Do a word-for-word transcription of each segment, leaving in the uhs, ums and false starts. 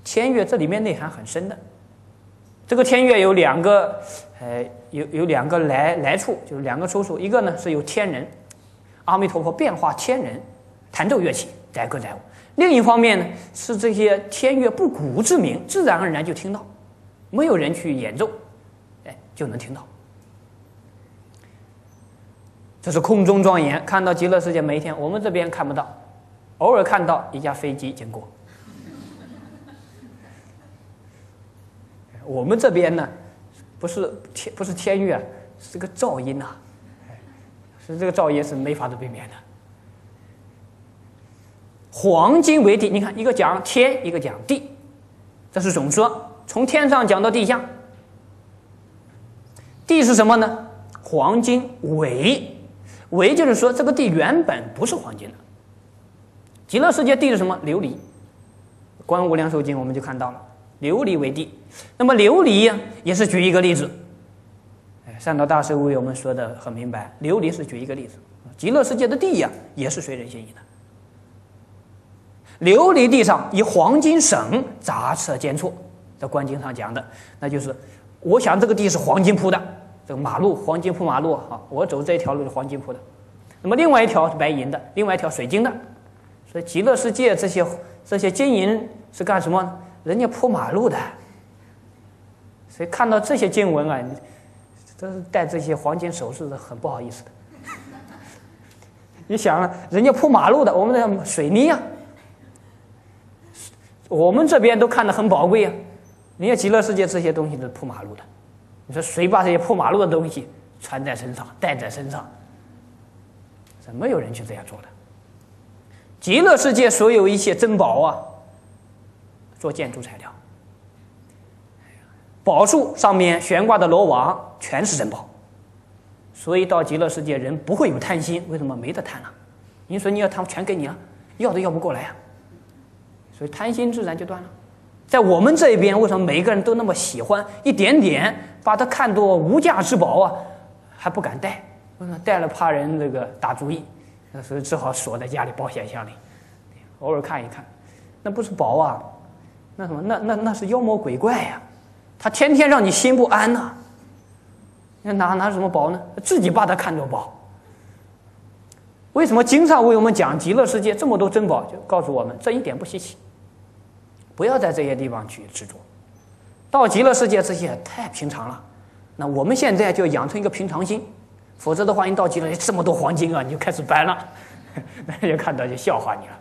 天乐这里面内涵很深的。这个天乐有两个，呃，有有两个来来处，就是两个出处。一个呢是由天人，阿弥陀佛变化天人，弹奏乐器，载歌载舞；另一方面呢是这些天乐不鼓之鸣，自然而然就听到，没有人去演奏，哎，就能听到。这是空中庄严，看到极乐世界每一天，我们这边看不到，偶尔看到一架飞机经过。我们这边呢，不是天不是天乐，是个噪音呐、啊，是这个噪音是没法子避免的。黄金为地，你看一个讲天，一个讲地，这是总说，从天上讲到地下。地是什么呢？黄金为，为就是说这个地原本不是黄金的。极乐世界地是什么？琉璃。观无量寿经我们就看到了。琉璃为地，那么琉璃呀，也是举一个例子。善导大师为我们说的很明白，琉璃是举一个例子。极乐世界的地呀，也是随人心意的。琉璃地上以黄金省杂色间错，在观经上讲的，那就是我想这个地是黄金铺的，这个马路黄金铺马路啊，我走这条路是黄金铺的。那么另外一条是白银的，另外一条水晶的。所以极乐世界这些这些金银是干什么呢？人家铺马路的，所以看到这些经文啊，这是戴这些黄金首饰是很不好意思的。你想啊，人家铺马路的，我们的水泥啊，我们这边都看得很宝贵啊。人家极乐世界这些东西都是铺马路的，你说谁把这些铺马路的东西穿在身上、带在身上？怎么有人去这样做的？极乐世界所有一切珍宝啊，做建筑材料，宝树上面悬挂的罗网全是珍宝，所以到极乐世界人不会有贪心。为什么？没得贪了。你说你要贪，全给你了，要都要不过来啊，所以贪心自然就断了。在我们这边，为什么每一个人都那么喜欢一点点，把它看作无价之宝啊，还不敢带？为什么？带了怕人这个打主意，所以只好锁在家里保险箱里，偶尔看一看，那不是宝啊。那什么？那那那是妖魔鬼怪呀、啊！他天天让你心不安呐、啊。那拿拿什么宝呢？自己把它看作宝。为什么经上为我们讲极乐世界这么多珍宝？就告诉我们这一点不稀奇，不要在这些地方去执着。到极乐世界这些太平常了，那我们现在就养成一个平常心，否则的话，你到极乐这么多黄金啊，你就开始搬了，那人看到就笑话你了。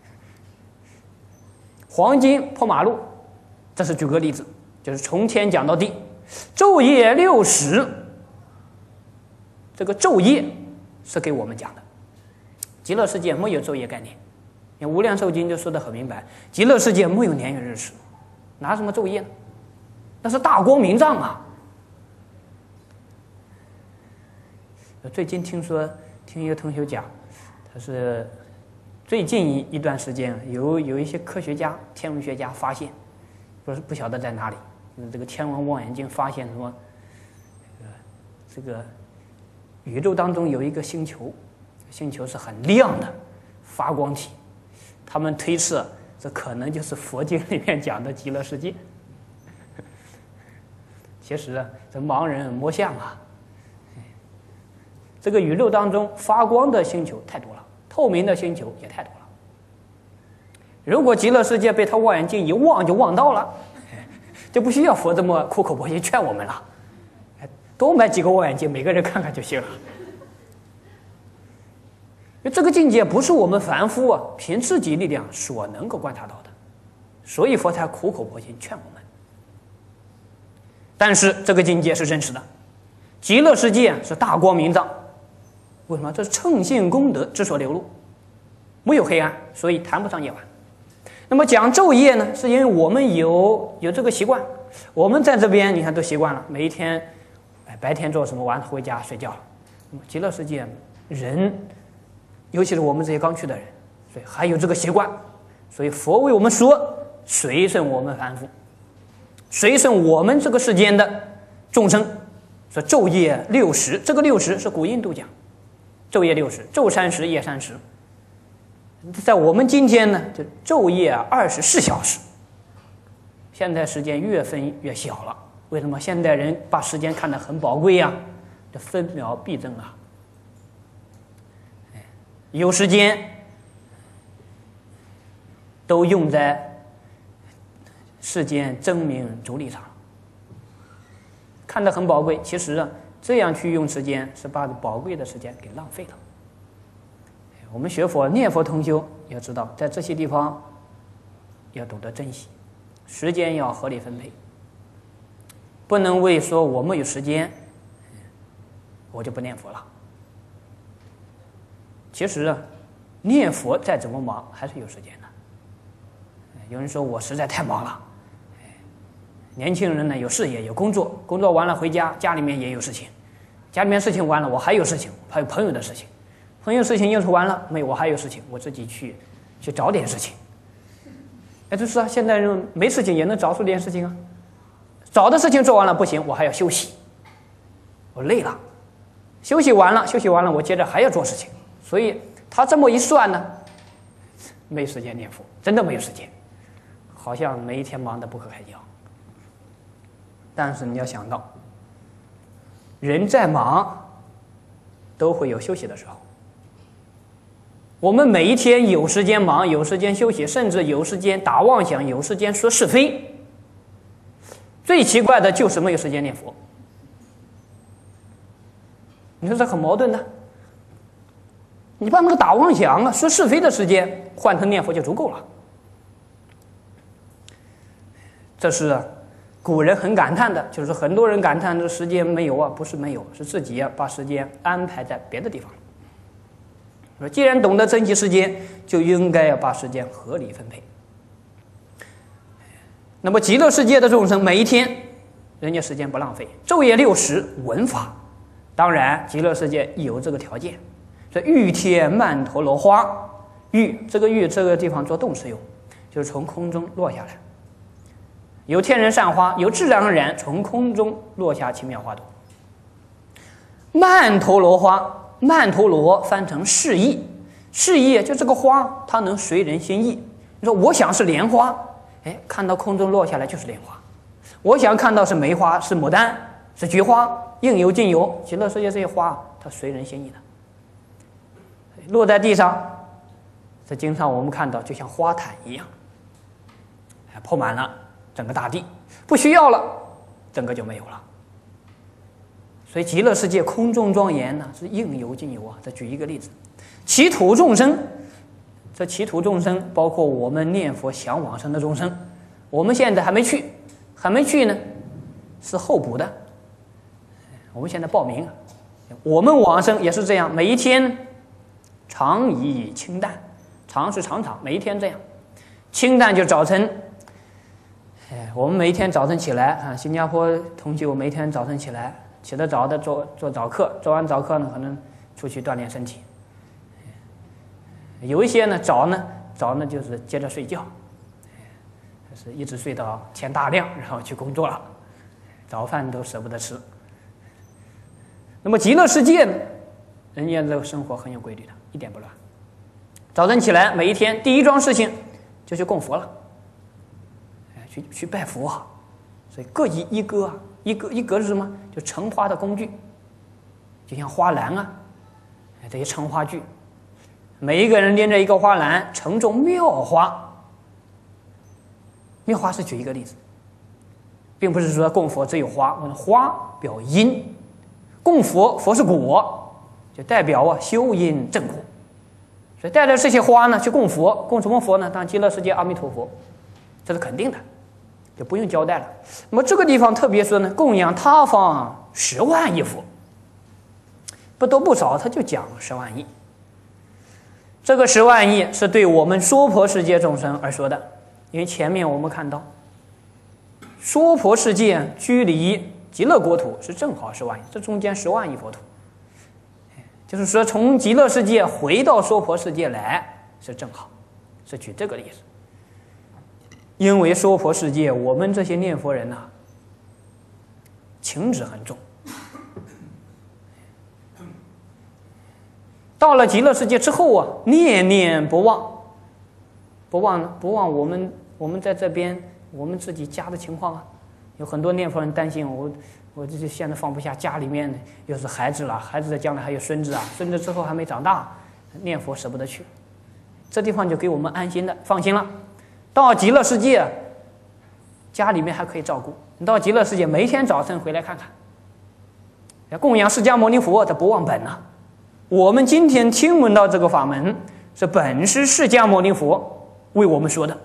黄金铺马路，这是举个例子，就是从天讲到地。昼夜六时，这个昼夜是给我们讲的。极乐世界没有昼夜概念，你看无量寿经就说得很明白，极乐世界没有年月日时，拿什么昼夜呢？那是大光明藏啊。最近听说听一个同学讲，他是最近一一段时间有有一些科学家、天文学家发现，不是不晓得在哪里，这个天文望远镜发现什么，这个宇宙当中有一个星球，星球是很亮的发光体，他们推测这可能就是佛经里面讲的极乐世界。其实啊，这盲人摸象啊，这个宇宙当中发光的星球太多了，透明的星球也太多了。如果极乐世界被他望远镜一望就望到了，就不需要佛这么苦口婆心劝我们了，多买几个望远镜，每个人看看就行了。因为这个境界不是我们凡夫啊凭自己力量所能够观察到的，所以佛才苦口婆心劝我们。但是这个境界是真实的，极乐世界是大光明藏。为什么？这是乘性功德之所流露，没有黑暗，所以谈不上夜晚。那么讲昼夜呢，是因为我们有有这个习惯，我们在这边你看都习惯了，每一天白天做什么，晚上回家睡觉。那么极乐世界人，尤其是我们这些刚去的人，所以还有这个习惯，所以佛为我们说，随顺我们凡夫，随顺我们这个世间的众生，说昼夜六时，这个六时是古印度讲。昼夜六时，昼三时，夜三时。在我们今天呢，就昼夜二十四小时。 现在时间越分越小了。为什么？现代人把时间看得很宝贵呀、啊，这分秒必争啊。有时间都用在世间争名逐利上，看得很宝贵。其实啊，这样去用时间是把宝贵的时间给浪费了。我们学佛念佛同修要知道，在这些地方要懂得珍惜，时间要合理分配，不能为说我没有时间，我就不念佛了。其实啊，念佛再怎么忙还是有时间的。有人说我实在太忙了，年轻人呢有事业有工作，工作完了回家，家里面也有事情，家里面事情完了我还有事情，还有朋友的事情，朋友事情应酬完了没有，我还有事情，我自己去去找点事情。哎，就是啊，现代人没事情也能找出点事情啊，找的事情做完了不行，我还要休息，我累了，休息完了休息完了我接着还要做事情。所以他这么一算呢，没时间念佛，真的没有时间，好像每一天忙得不可开交。但是你要想到，人再忙都会有休息的时候。我们每一天有时间忙，有时间休息，甚至有时间打妄想，有时间说是非。最奇怪的就是没有时间念佛。你说这很矛盾的。你把那个打妄想啊、说是非的时间换成念佛就足够了。这是古人很感叹的，就是很多人感叹这时间没有啊，不是没有，是自己啊把时间安排在别的地方。说既然懂得珍惜时间，就应该要把时间合理分配。那么极乐世界的众生每一天，人家时间不浪费，昼夜六时闻法。当然，极乐世界有这个条件。这玉天曼陀罗花，玉这个玉这个地方做动词用，就是从空中落下来。有天人善花，有自然而然从空中落下奇妙花朵。曼陀罗花，曼陀罗翻成适意，适意就这个花它能随人心意。你说我想是莲花，哎，看到空中落下来就是莲花；我想看到是梅花、是牡丹、是菊花，应有尽有。极乐世界这些花它随人心意的。落在地上，在经上我们看到就像花毯一样，铺满了整个大地，不需要了，整个就没有了。所以极乐世界空中庄严呢，是应有尽有啊。再举一个例子，其土众生，这其土众生包括我们念佛想往生的众生，我们现在还没去，还没去呢，是候补的。我们现在报名，我们往生也是这样，每一天常以清淡，常是常常，每一天这样。清淡就早晨，哎，我们每一天早晨起来啊，新加坡同学，我每天早晨起来，起得早的做做早课，做完早课呢，可能出去锻炼身体。有一些呢，早呢早呢就是接着睡觉，是一直睡到天大亮，然后去工作了，早饭都舍不得吃。那么极乐世界呢，人家这个生活很有规律的，一点不乱。早晨起来，每一天第一桩事情就去供佛了，去去拜佛啊。所以各以一格啊，一格一格是什么？就盛花的工具，就像花篮啊，这些盛花具，每一个人拎着一个花篮，盛种妙花。妙花是举一个例子，并不是说供佛只有花，花表因，供佛佛是果，就代表啊修因正果。所以带着这些花呢去供佛，供什么佛呢？当然极乐世界阿弥陀佛，这是肯定的，就不用交代了。那么这个地方特别说呢，供养他方十万亿佛，不多不少，他就讲十万亿。这个十万亿是对我们娑婆世界众生而说的，因为前面我们看到，娑婆世界距离极乐国土是正好十万亿，这中间十万亿佛土。就是说，从极乐世界回到娑婆世界来是正好，是举这个例子。因为娑婆世界，我们这些念佛人呐、啊，情执很重。到了极乐世界之后啊，念念不忘，不忘呢，不忘我们我们在这边我们自己家的情况啊。有很多念佛人担心我，我这现在放不下家里面又是孩子了，孩子的将来还有孙子啊，孙子之后还没长大，念佛舍不得去。这地方就给我们安心的，放心了。到极乐世界，家里面还可以照顾。你到极乐世界，每天早晨回来看看，供养释迦牟尼佛，这不忘本啊。我们今天听闻到这个法门，是本师释迦牟尼佛为我们说的。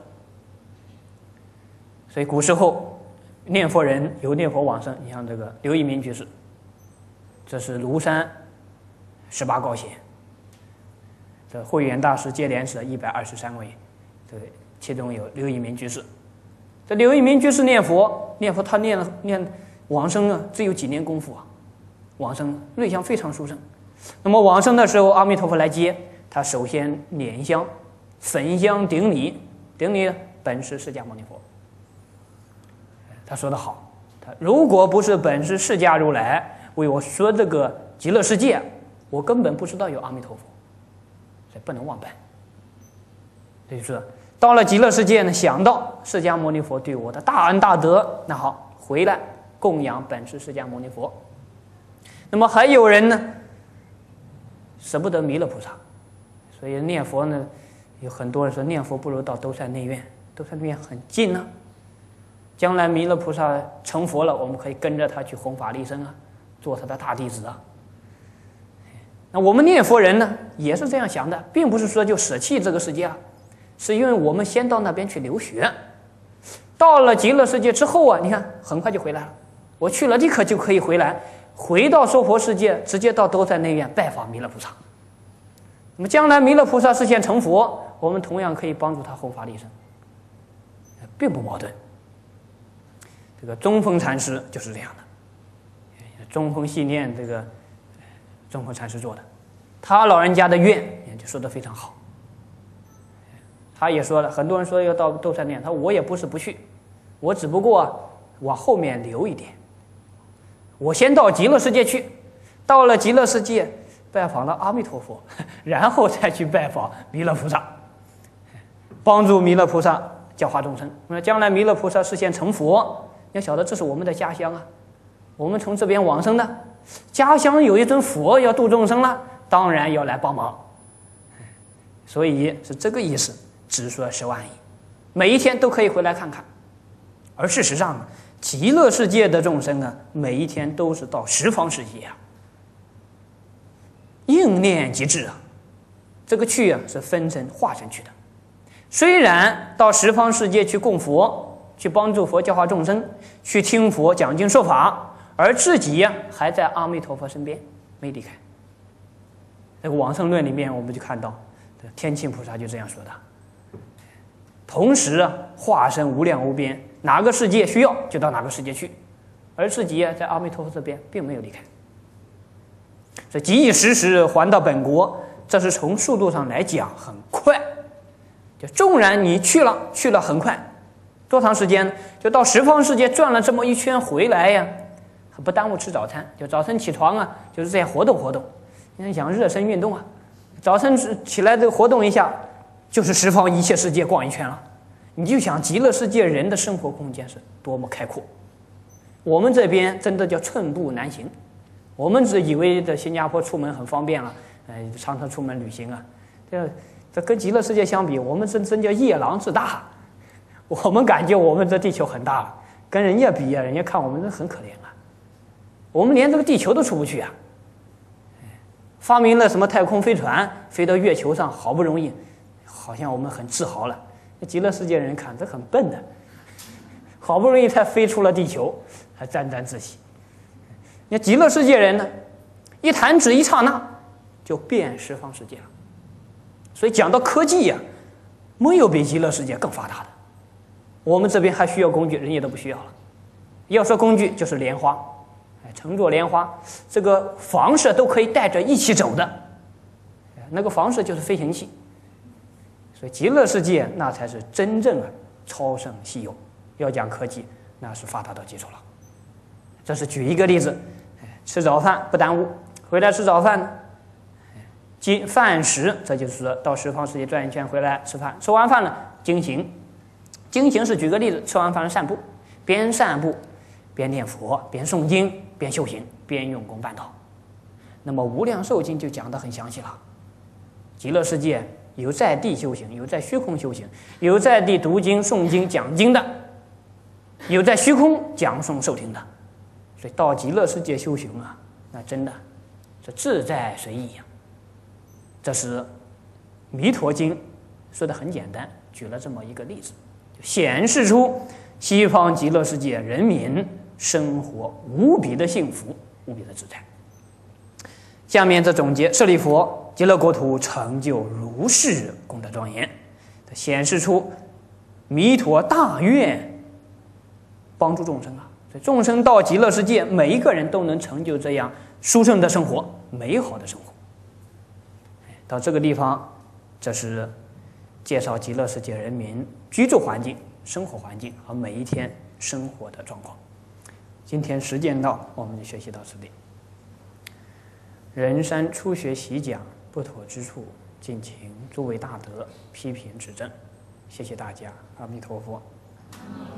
所以古时候念佛人有念佛往生，你像这个刘一民居士，这是庐山十八高贤，这慧远大师接连是一百二十三位，这个其中有刘一民居士。这刘一民居士念佛，念佛他念了念往生啊，只有几年功夫啊，往生瑞相非常殊胜。那么往生的时候，阿弥陀佛来接，他首先拈香、焚香顶礼，顶礼本师释迦牟尼佛。他说得好，他如果不是本师释迦如来为我说这个极乐世界，我根本不知道有阿弥陀佛，所以不能忘本。所以说到了极乐世界呢，想到释迦牟尼佛对我的大恩大德，那好，回来供养本师释迦牟尼佛。那么还有人呢，舍不得弥勒菩萨，所以念佛呢，有很多人说念佛不如到兜山内院，兜山内院很近呢、啊。将来弥勒菩萨成佛了，我们可以跟着他去弘法利生啊，做他的大弟子啊。那我们念佛人呢，也是这样想的，并不是说就舍弃这个世界啊，是因为我们先到那边去留学，到了极乐世界之后啊，你看很快就回来了，我去了立刻就可以回来，回到娑婆世界，直接到兜山内院拜访弥勒菩萨。那么将来弥勒菩萨实现成佛，我们同样可以帮助他弘法利生，并不矛盾。这个中峰禅师就是这样的，中峰系念这个中峰禅师做的，他老人家的愿就说得非常好。他也说了，很多人说要到兜山念，他说我也不是不去，我只不过往后面留一点，我先到极乐世界去，到了极乐世界拜访了阿弥陀佛，然后再去拜访弥勒菩萨，帮助弥勒菩萨教化众生。那将来弥勒菩萨实现成佛，要晓得这是我们的家乡啊，我们从这边往生的，家乡有一尊佛要度众生了，当然要来帮忙。所以是这个意思，只说十万亿，每一天都可以回来看看。而事实上呢，极乐世界的众生啊，每一天都是到十方世界啊，应念即至啊。这个去啊是分身化身去的，虽然到十方世界去供佛，去帮助佛教化众生，去听佛讲经说法，而自己呀、啊、还在阿弥陀佛身边，没离开。这个往生论里面我们就看到，天亲菩萨就这样说的，同时啊化身无量无边，哪个世界需要就到哪个世界去，而自己啊在阿弥陀佛这边并没有离开。这即以时时还到本国，这是从速度上来讲很快，就纵然你去了去了很快，多长时间？就到十方世界转了这么一圈回来呀，还不耽误吃早餐。就早晨起床啊，就是这样活动活动。你想热身运动啊，早晨起来这个活动一下，就是十方一切世界逛一圈了。你就想极乐世界人的生活空间是多么开阔。我们这边真的叫寸步难行。我们只以为在新加坡出门很方便了，呃，常常出门旅行啊。这这跟极乐世界相比，我们真真叫夜郎自大。我们感觉我们这地球很大了，跟人家比啊，人家看我们这很可怜啊。我们连这个地球都出不去啊。发明了什么太空飞船，飞到月球上，好不容易，好像我们很自豪了。那极乐世界人看这很笨的，好不容易才飞出了地球，还沾沾自喜。那极乐世界人呢，一弹指一刹那就遍十方世界了。所以讲到科技呀、啊，没有比极乐世界更发达的。我们这边还需要工具，人家都不需要了。要说工具，就是莲花，哎，乘坐莲花，这个房舍都可以带着一起走的，那个房舍就是飞行器。所以极乐世界那才是真正的超胜稀有。要讲科技，那是发达到极处了。这是举一个例子，吃早饭不耽误，回来吃早饭呢，即饭食，这就是说到十方世界转一圈回来吃饭，吃完饭了经行。 经行是举个例子，吃完饭散步，边散步边念佛，边诵经，边修行，边用功办道。那么《无量寿经》就讲得很详细了。极乐世界有在地修行，有在虚空修行，有在地读经、诵经、讲经的，有在虚空讲诵受听的。所以到极乐世界修行啊，那真的是自在随意呀。这是《弥陀经》说的很简单，举了这么一个例子，就显示出西方极乐世界人民生活无比的幸福，无比的自在。下面这总结，舍利弗，极乐国土成就如是功德庄严，显示出弥陀大愿帮助众生啊。所以众生到极乐世界，每一个人都能成就这样殊胜的生活，美好的生活。到这个地方，这是介绍极乐世界人民居住环境、生活环境和每一天生活的状况。今天时间到，我们就学习到此地。人山初学习讲，不妥之处，敬请诸位大德批评指正。谢谢大家，阿弥陀佛。